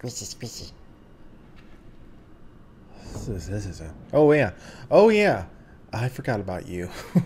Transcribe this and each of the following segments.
Squishy, squishy. This is a... Oh, yeah. Oh, yeah. I forgot about you.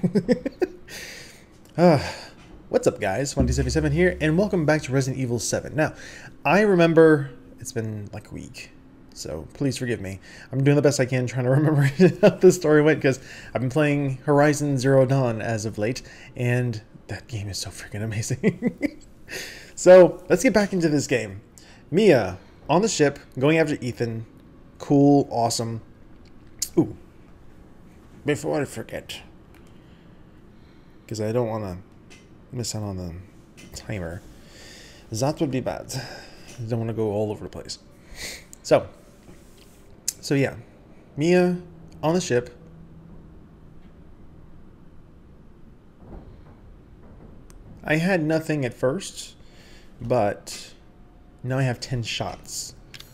What's up, guys? 1D77 here, and welcome back to Resident Evil 7. Now, I remember it's been like a week, so please forgive me. I'm doing the best I can trying to remember how this story went, because I've been playing Horizon Zero Dawn as of late, and that game is so freaking amazing. So, let's get back into this game. Mia, on the ship, going after Ethan. Cool, awesome. Ooh. Before I forget, because I don't want to miss out on the timer. That would be bad. I don't want to go all over the place. So yeah. Mia on the ship. I had nothing at first, but now I have 10 shots.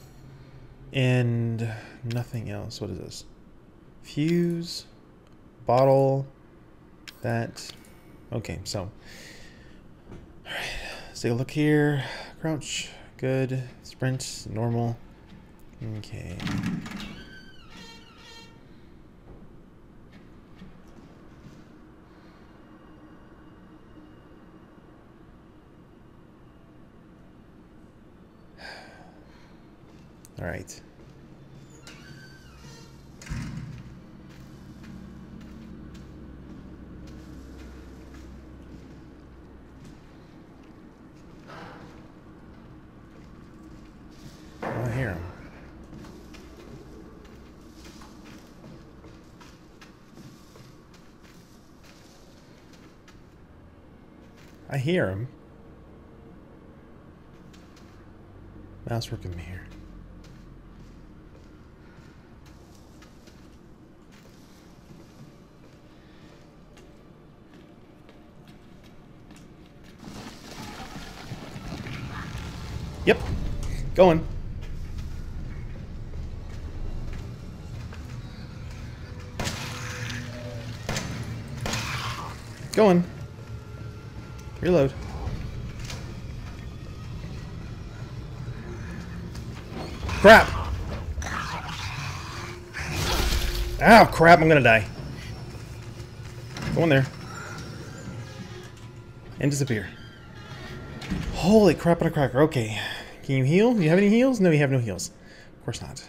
And nothing else. What is this? Fuse. Bottle. That. Okay, so. Alright. Let's take a look here. Crouch. Good. Sprint. Normal. Okay. Alright. I hear him. I hear him. Mouse working me here. Yep. Going. Going. Reload. Crap! Ow, crap, I'm gonna die. Go in there. And disappear. Holy crap on a cracker. Okay. Can you heal? Do you have any heals? No, you have no heals. Of course not.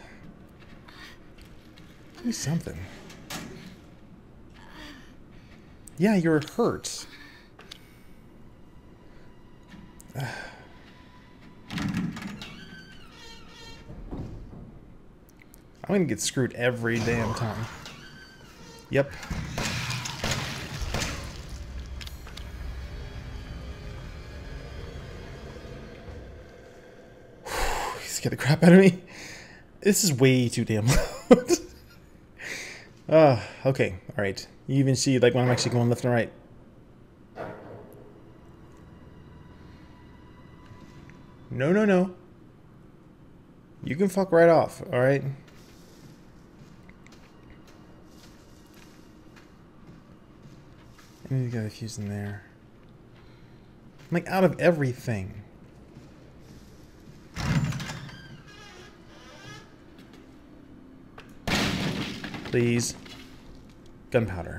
Do something. Yeah, you're hurt. I'm gonna get screwed every damn time. Yep. He scared the crap out of me. This is way too damn loud. Okay, alright. You even see like when I'm actually going left and right. No, no, no. You can fuck right off, alright? I need to get a fuse in there. I'm like out of everything. Please. Gunpowder.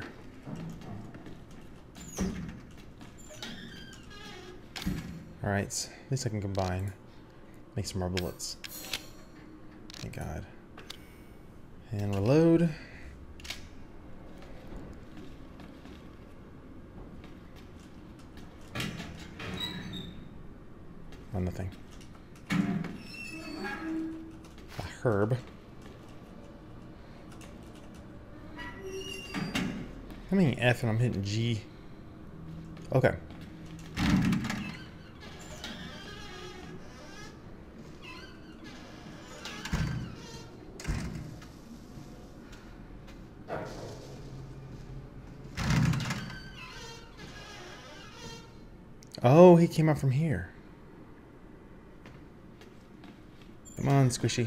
Alright, at least I can combine. Make some more bullets. Thank God. And reload. Oh, nothing. A herb. I'm hitting F and I'm hitting G. Okay. Oh, he came out from here. Come on, Squishy.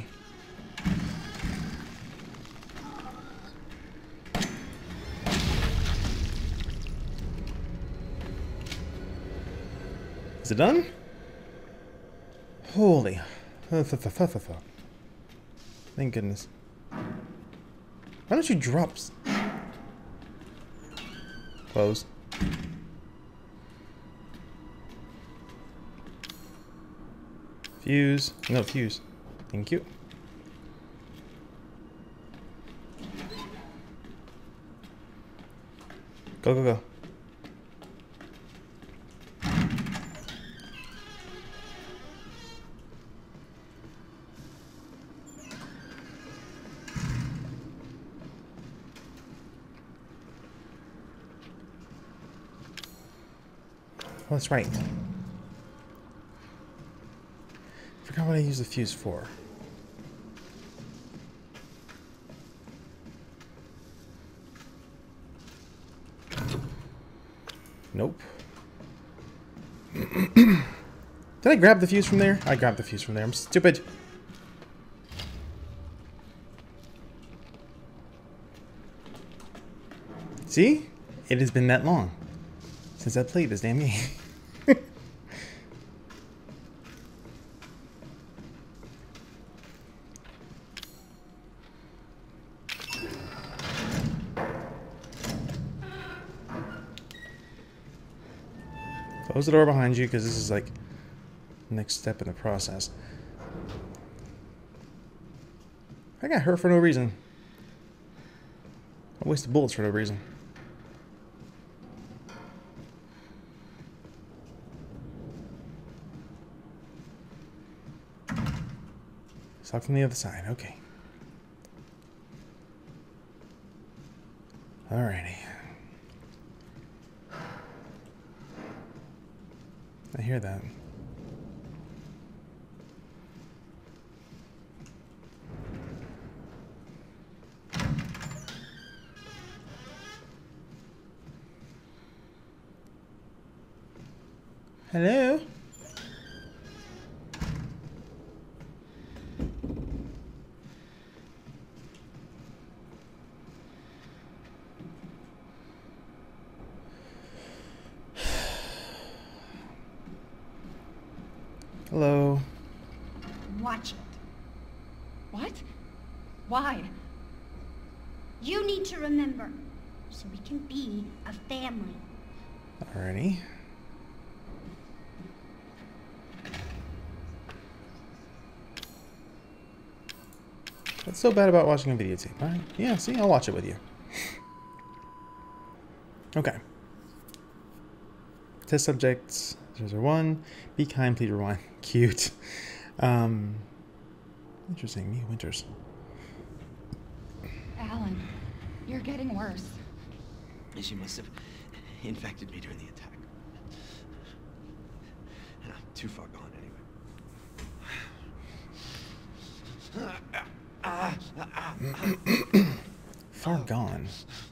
Is it done? Holy. Thank goodness. Why don't you drop? Close. Fuse. No fuse. Thank you. Go, go, go. Oh, that's right. Forgot what I used the fuse for. Nope. Did I grab the fuse from there? I grabbed the fuse from there. I'm stupid. See? It has been that long since I played this damn game. Close the door behind you, because this is like the next step in the process. I got hurt for no reason. I wasted bullets for no reason. Stop from the other side. Okay. Alrighty. I hear that. Hello? Hello. Watch it. What? Why? You need to remember, so we can be a family. Alrighty. What's so bad about watching a videotape? Alright. Yeah, see, I'll watch it with you. Okay. Test subjects 001. Be kind, please rewind. Cute. Interesting. Mia Winters. Alan, you're getting worse. She must have infected me during the attack. And I'm too far gone anyway. Far gone.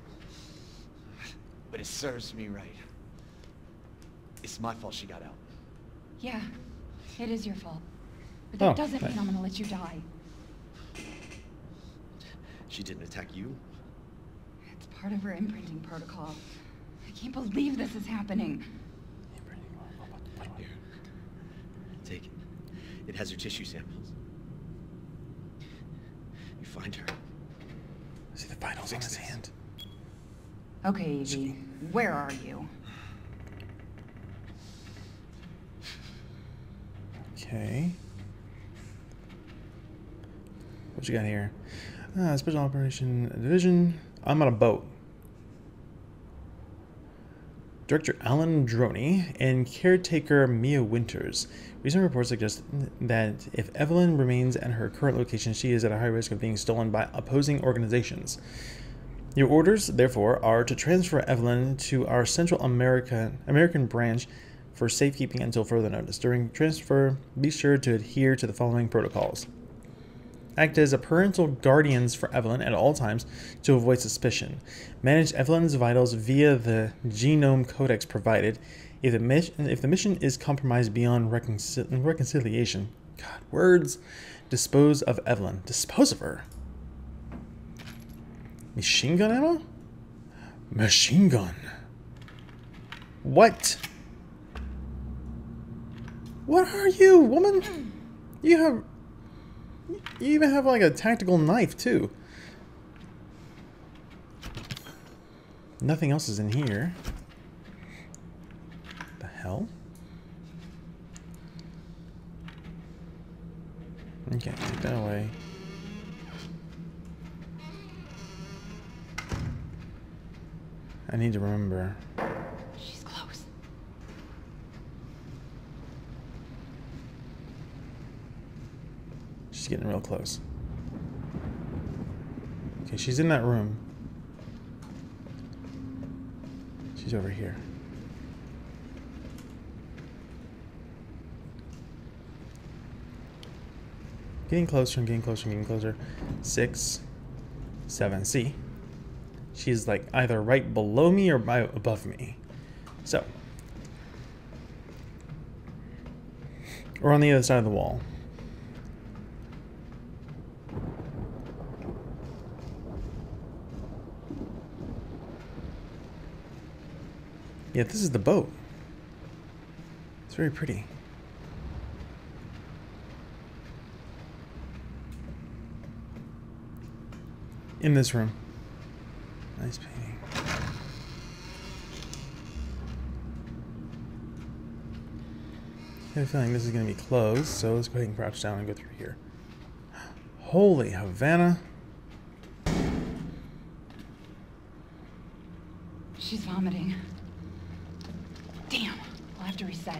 But it serves me right. It's my fault she got out. Yeah, it is your fault. But that doesn't right. mean I'm gonna let you die. She didn't attack you? It's part of her imprinting protocol. I can't believe this is happening. Here. Take it. It has her tissue samples. You find her. See the vitals on his hand. Okay, Evie, where are you? Okay. What you got here? Special Operation Division. I'm on a boat. Director Alan Droney and caretaker Mia Winters. Recent reports suggest that if Evelyn remains at her current location, she is at a high risk of being stolen by opposing organizations. Your orders, therefore, are to transfer Evelyn to our Central American branch for safekeeping until further notice. During transfer, be sure to adhere to the following protocols. Act as a parental guardians for Evelyn at all times to avoid suspicion. Manage Evelyn's vitals via the genome codex provided. If the mission is compromised beyond reconciliation, God, words, dispose of Evelyn. Dispose of her. Machine gun ammo? Machine gun. What? What are you, woman? You have... You even have like a tactical knife too. Nothing else is in here. The hell? Okay, take that away. I need to remember. She's close. She's getting real close. Okay, she's in that room. She's over here. Getting closer and getting closer and getting closer. 6, 7. See? She's like either right below me or above me. So. Or on the other side of the wall. Yeah, this is the boat. It's very pretty. In this room. Nice painting. I have a feeling this is going to be closed, so let's go ahead and crouch down and go through here. Holy Havana. She's vomiting. Damn, I'll have to reset.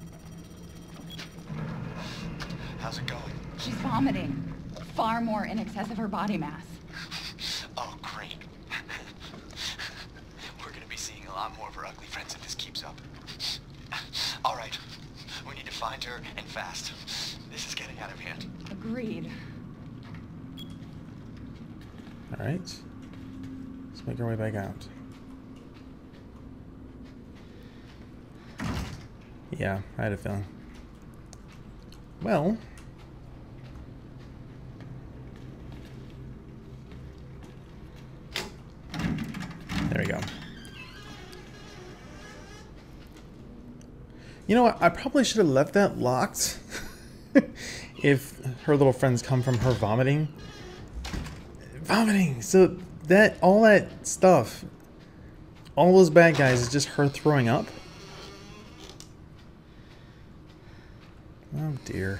How's it going? She's vomiting. Far more in excess of her body mass. Oh, great. We're gonna be seeing a lot more of her ugly friends if this keeps up. All right. We need to find her, and fast. This is getting out of hand. Agreed. Alright. Let's make our way back out. Yeah, I had a feeling. Well. There we go. You know what? I probably should have left that locked. If her little friends come from her vomiting. Vomiting! So that, all that stuff, all those bad guys is just her throwing up? Oh dear.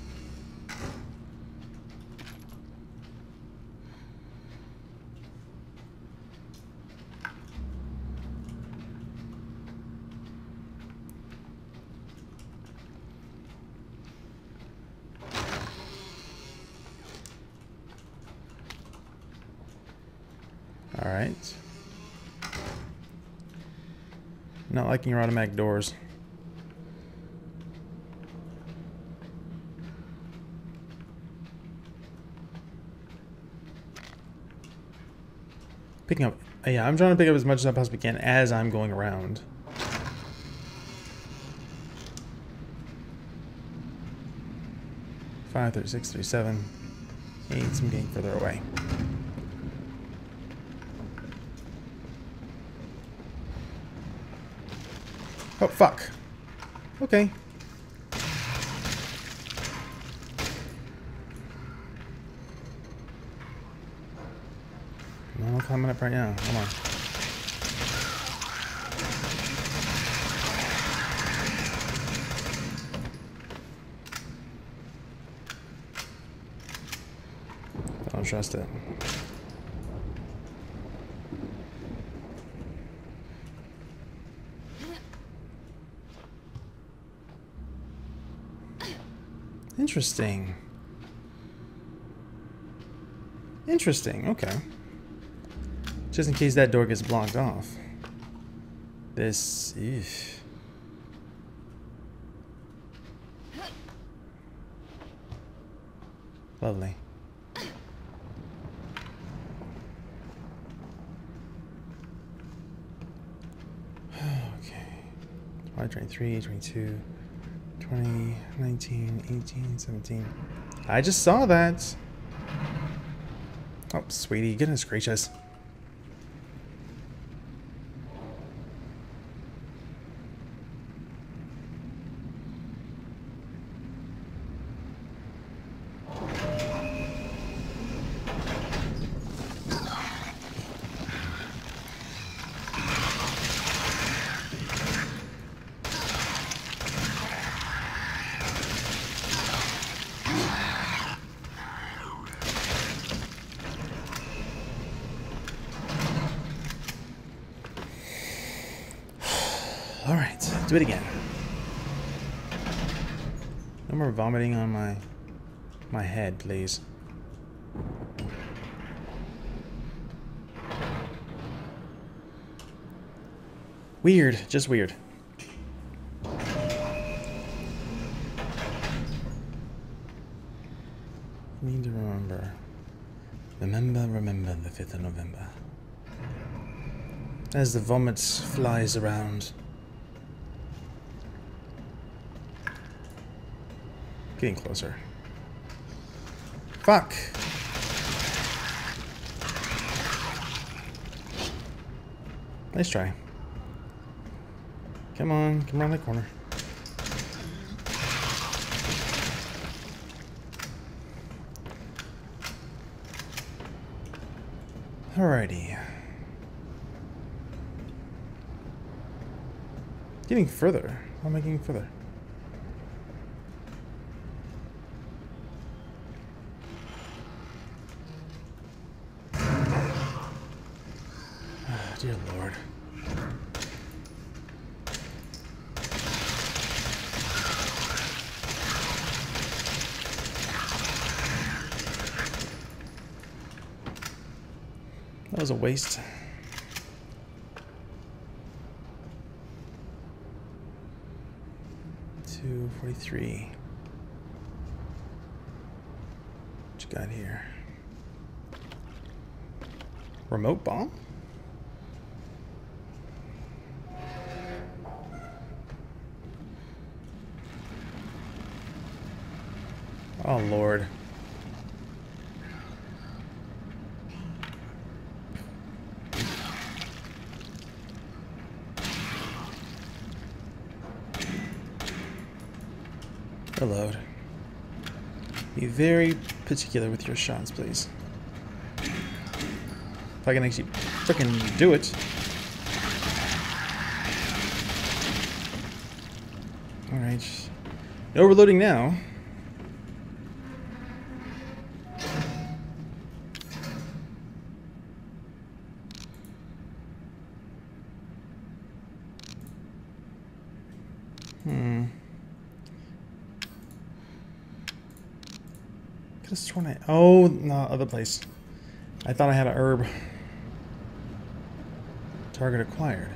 All right. Not liking your automatic doors. Picking up. Yeah, I'm trying to pick up as much as I possibly can as I'm going around. Five, 36, 37, 8. I'm getting further away. Oh, fuck. Okay. I'm climbing up right now. Come on. I don't trust it. Interesting. Interesting, okay. Just in case that door gets blocked off. This... Eesh. Lovely. Okay. 23, 22, 20, 19, 18, 17. I just saw that. Oh, sweetie, goodness gracious. Do it again. No more vomiting on my head, please. Weird, just weird. Need to remember. Remember the 5th of November. As the vomit flies around. Getting closer. Fuck! Nice try. Come on, come around the corner. Alrighty. Getting further. How am I getting further? Oh, dear Lord. That was a waste. $243. What you got here? Remote bomb? Oh Lord. Reload. Be very particular with your shots, please. If I can actually frickin' do it. Alright. No reloading now. Could have sworn I... Oh, no, other place. I thought I had a herb. Target acquired.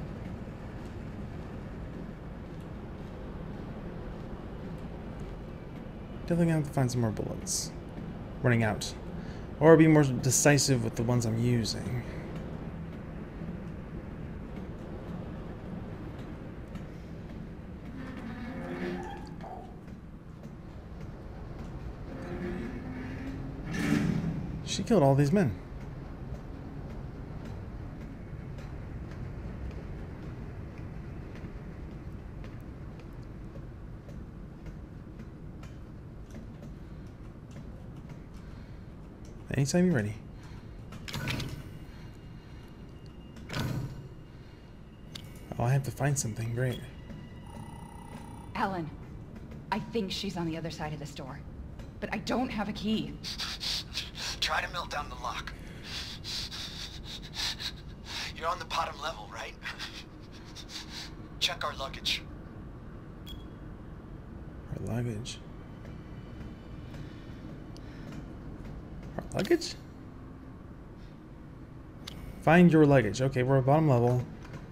Definitely gonna have to find some more bullets. Running out. Or be more decisive with the ones I'm using. She killed all these men. Anytime you're ready. Oh, I have to find something. Great. Alan, I think she's on the other side of this door, but I don't have a key. Try to melt down the lock. You're on the bottom level, right? Check our luggage. Our luggage. Our luggage? Find your luggage. Okay, we're at bottom level.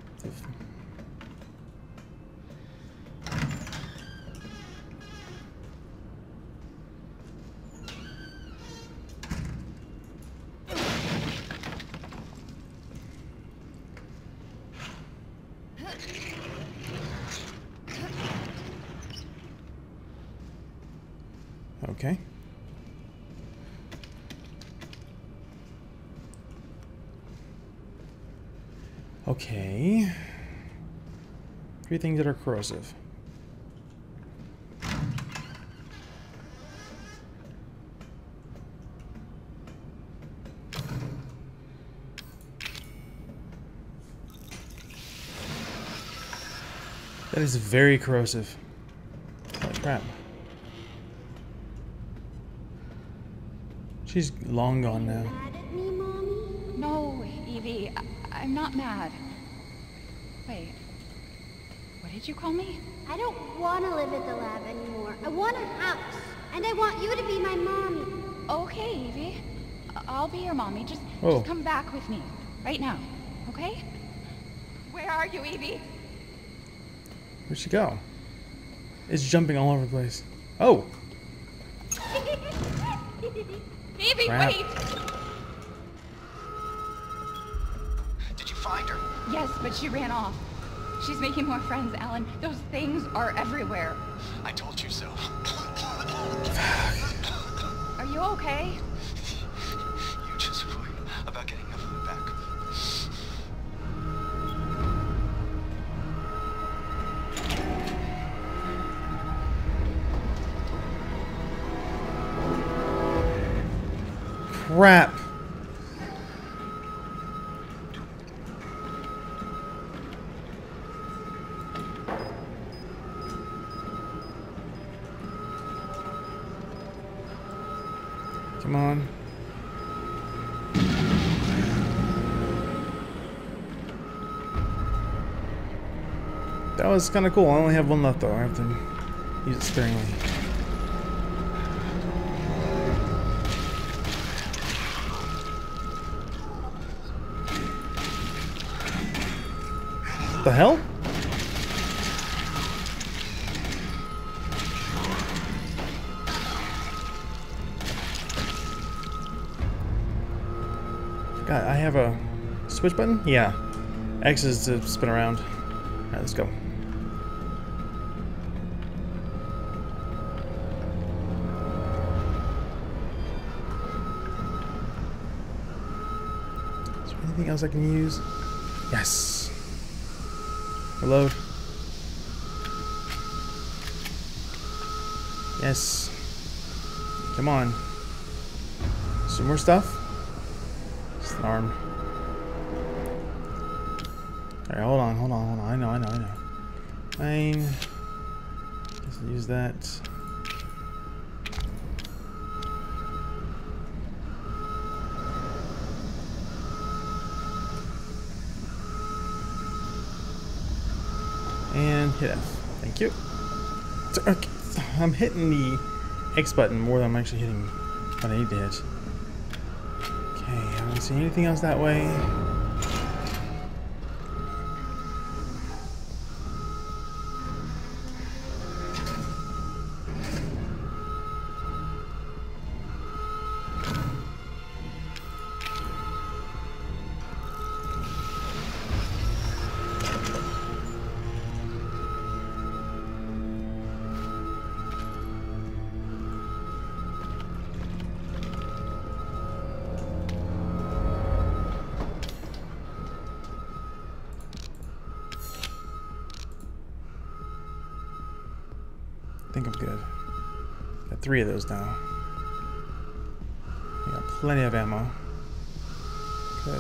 Okay. Okay. 3 things that are corrosive. That is very corrosive. Holy crap. She's long gone now. Mad at me, Mommy? No, Evie, I'm not mad. Wait. What did you call me? I don't want to live at the lab anymore. I want a house. And I want you to be my mommy. Okay, Evie. I'll be your mommy. Just come back with me. Right now. Okay? Where are you, Evie? Where'd she go? It's jumping all over the place. Oh! Evie, Crap. wait! Did you find her? Yes, but she ran off. She's making more friends, Alan. Those things are everywhere. I told you so. Are you okay? You just worry about getting Evelyn back. Crap! Come on. That was kind of cool. I only have one left though. I have to use it sparingly. What the hell? God, I have a switch button? Yeah. X is to spin around. Alright, let's go. Is there anything else I can use? Yes. Reload. Yes. Come on. Some more stuff? Just an arm. Alright, hold on. I know. Fine. Just use that. And hit F. Thank you. So, okay, I'm hitting the X button more than I'm actually hitting what I need to hit. Okay, I don't see anything else that way. I think I'm good. Got 3 of those now. We got plenty of ammo. Good.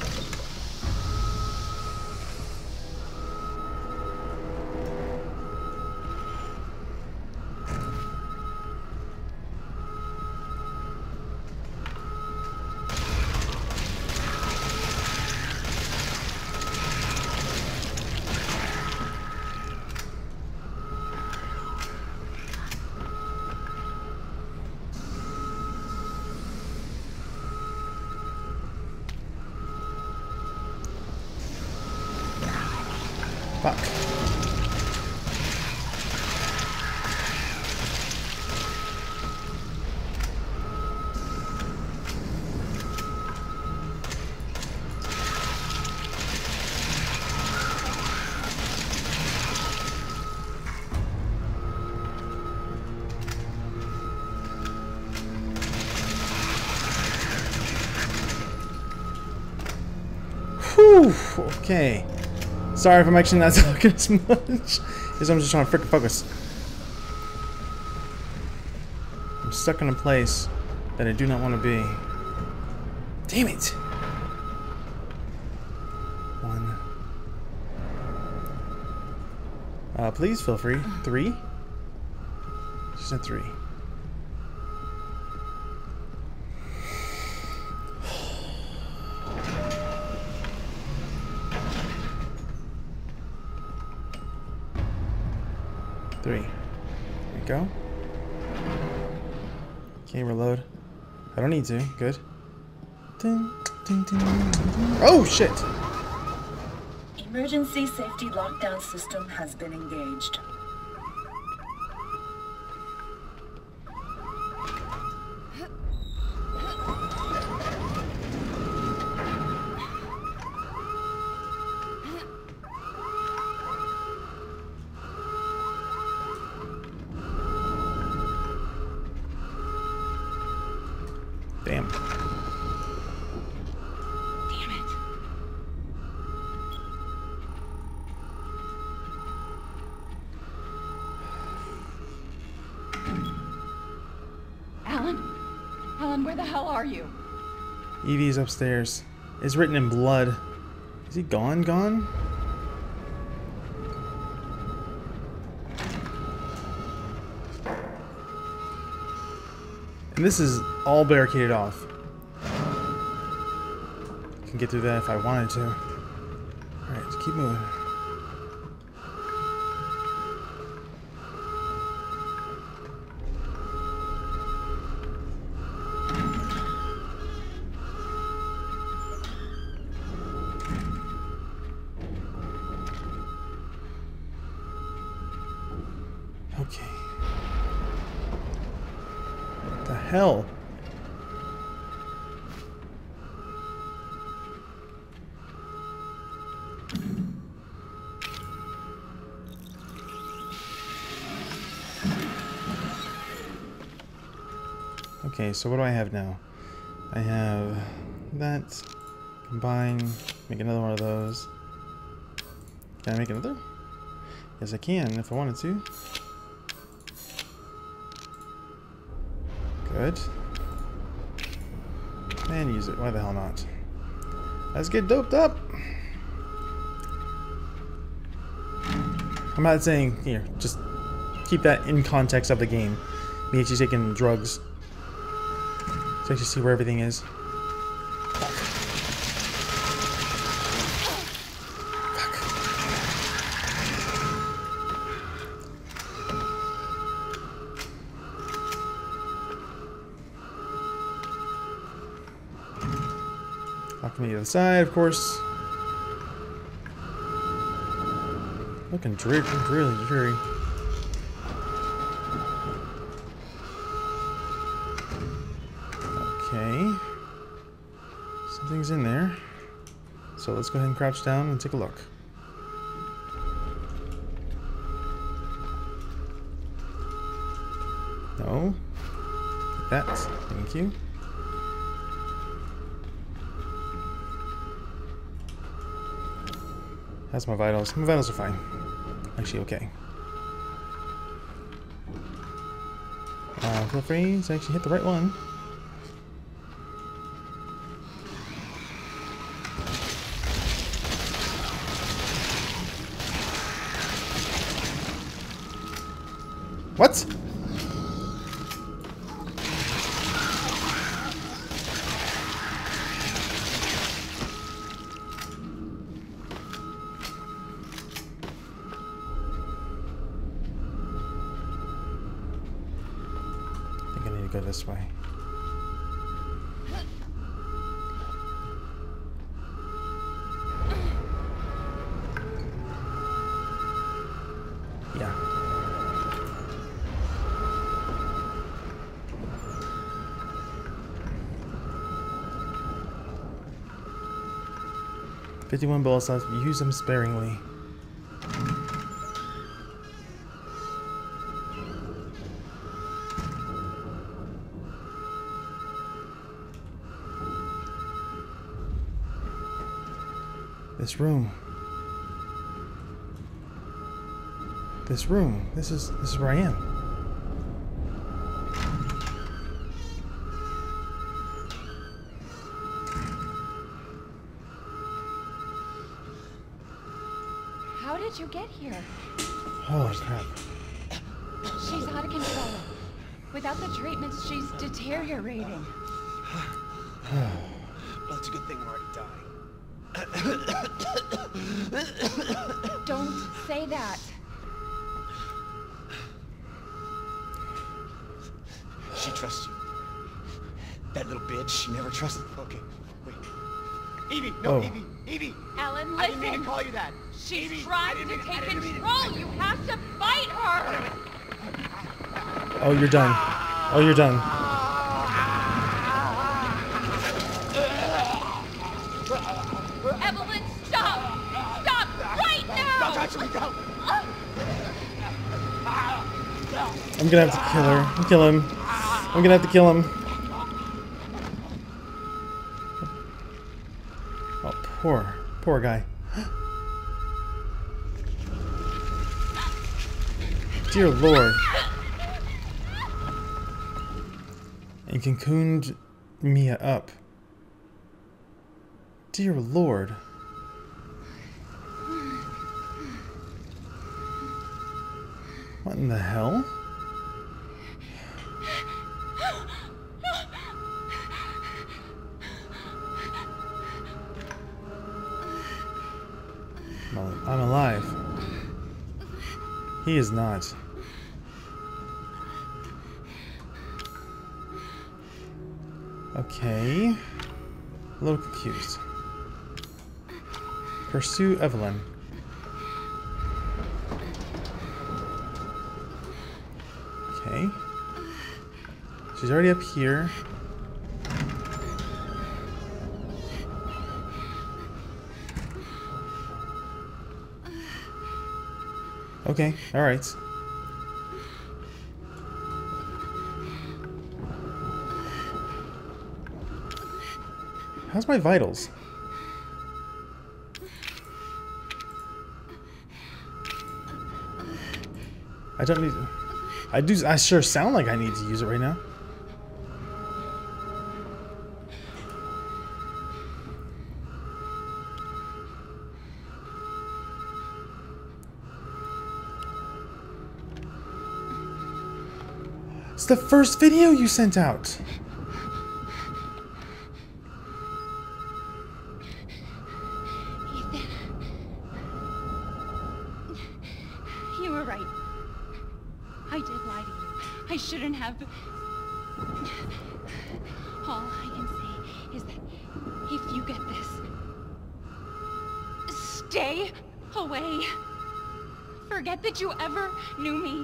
Fuck. Whew, okay. Sorry if I'm actually not talking as much. Because I'm just trying to frickin' focus. I'm stuck in a place that I do not want to be. Damn it! 1. Please feel free. 3? She said 3. 3. There we go. Okay, reload. I don't need to. Good. Ding, ding, ding, ding, ding. Oh, shit! Emergency safety lockdown system has been engaged. Damn. Damn it. Alan, where the hell are you? Evie's upstairs. It's written in blood. Is he gone? Gone? And this is all barricaded off. I can get through that if I wanted to. Alright, just keep moving. Okay. What the hell? Okay, so what do I have now? I have that. Combine. Make another one of those. Can I make another? Yes, I can if I wanted to. Good. And use it. Why the hell not? Let's get doped up. I'm not saying here. Just keep that in context of the game. Me actually taking drugs. So actually see where everything is. Off to the other side, of course. Looking dreary, really dreary. Okay. Something's in there. So let's go ahead and crouch down and take a look. No. Take that. Thank you. That's my vitals. My vitals are fine. Actually, okay. Feel free to actually hit the right one. What? I think I need to go this way. Yeah. $51 bullets left. Use them sparingly. This room. This room. This is where I am. How did you get here? Holy crap. She's out of control. Without the treatments, she's deteriorating. Well, it's a good thing we're already dying. Don't say that. She trusts you. That little bitch, she never trusted. Okay, wait. Evie, no, Oh. Evie. Ellen, I didn't mean to listen. call you that. She's Evie, trying to take control. You have to fight her. Oh, you're done. Oh, you're done. Evelyn, stop! Stop right now! Don't touch me, don't. I'm gonna have to kill her. Kill him. I'm gonna have to kill him. Oh, poor guy. Dear Lord. And cocooned Mia up. Dear Lord. What in the hell? I'm alive. He is not. Okay. A little confused. Pursue Evelyn. Okay. She's already up here. Okay, alright. How's my vitals? I don't need... I sure sound like I need to use it right now. It's the first video you sent out. Ethan. You were right. I did lie to you. I shouldn't have. All I can say is that if you get this, stay away. Forget that you ever knew me.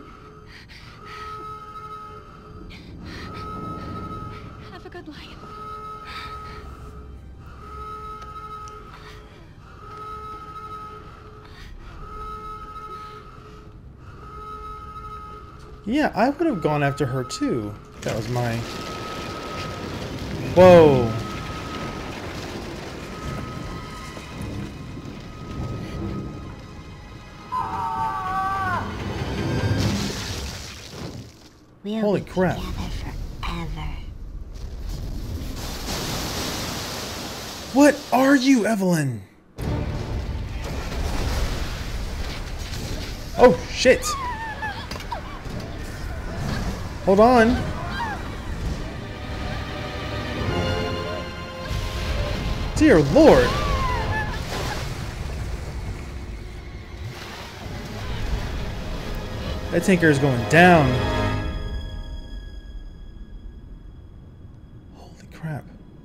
Have a good life. Yeah, I would have gone after her too. That was my... Whoa. We'll Holy be crap. together forever. What are you, Evelyn? Oh, shit. Hold on. Dear Lord. That tanker is going down. Holy crap.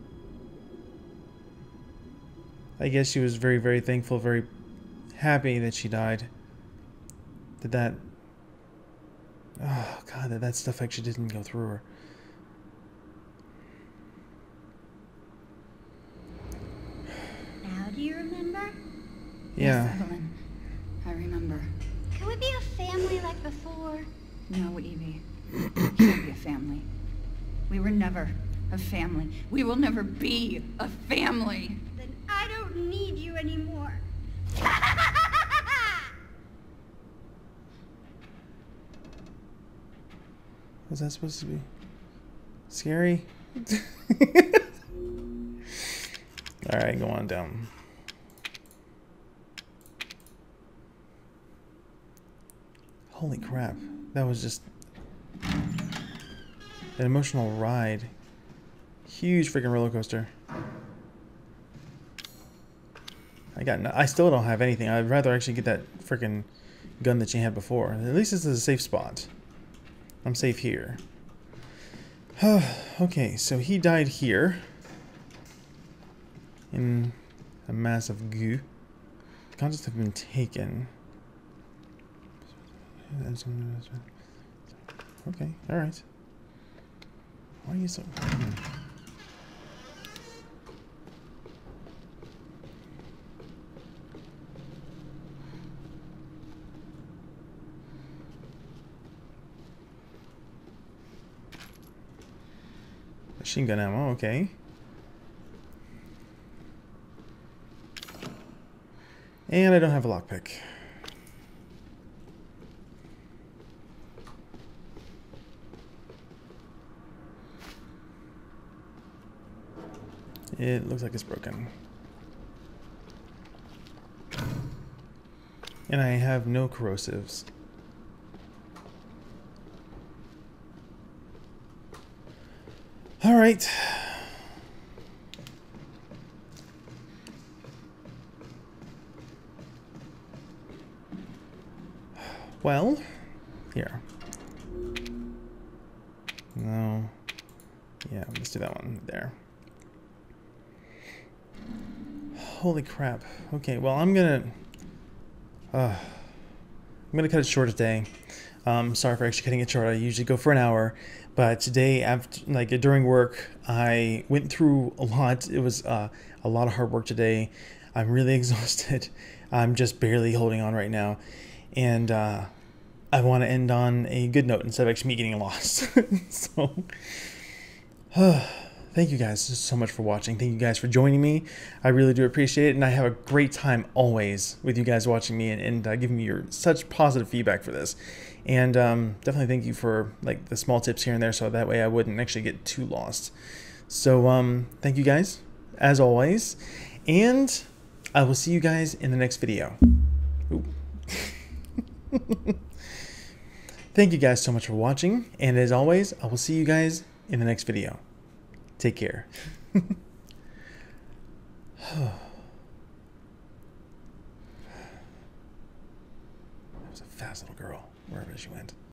I guess she was very, very thankful, very happy that she died. That oh god, that stuff actually didn't go through her. Now do you remember? Yeah. Yes, Evelyn. I remember. Can we be a family like before? No, Evie. We can't be a family. We were never a family. We will never be a family. Then I don't need you anymore. Was that supposed to be scary? Alright, go on down. Holy crap. That was just an emotional ride. Huge freaking roller coaster. I still don't have anything. I'd rather actually get that freaking gun that you had before. At least this is a safe spot. I'm safe here. Okay, so he died here in a mass of goo. The contents have been taken. Okay, alright. Why are you so... Machine gun ammo, okay. And I don't have a lockpick. It looks like it's broken. And I have no corrosives. All right. Well, here. No. Yeah, let's do that one there. Holy crap. Okay, well, I'm gonna cut it short today. Sorry for actually cutting it short. I usually go for an hour, but today, after during work, I went through a lot. It was a lot of hard work today. I'm really exhausted. I'm just barely holding on right now, and I want to end on a good note instead of actually me getting lost. So, thank you guys so much for watching. Thank you guys for joining me. I really do appreciate it, and I have a great time always with you guys watching me and giving me your such positive feedback for this. And definitely thank you for the small tips here and there, so that way I wouldn't actually get too lost. So thank you guys as always, and I will see you guys in the next video. Ooh. Thank you guys so much for watching, and as always, I will see you guys in the next video. Take care. That was a fast little girl, wherever she went.